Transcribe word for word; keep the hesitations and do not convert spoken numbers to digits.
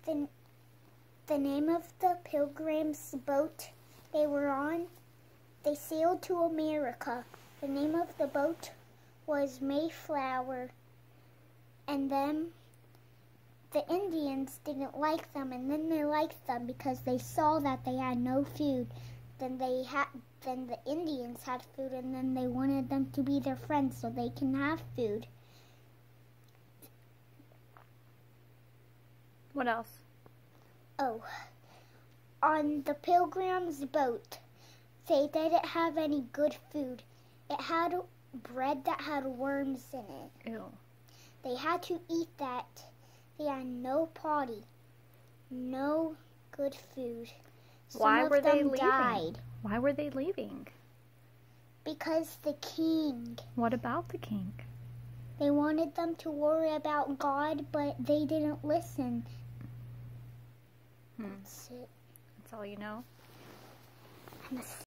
the, the name of the pilgrims' boat they were on, they sailed to America. The name of the boat was Mayflower. And then the Indians didn't like them, and then they liked them because they saw that they had no food. Then they had, then the Indians had food, and then they wanted them to be their friends so they can have food. What else? Oh, on the Pilgrim's boat, they didn't have any good food. It had bread that had worms in it. Ew. They had to eat that. They had no potty, no good food. Some Why of were they them leaving? died Why were they leaving? because the king. What about the king? They wanted them to worry about God, but they didn't listen. Hmm. That's it. That's all you know? I'm a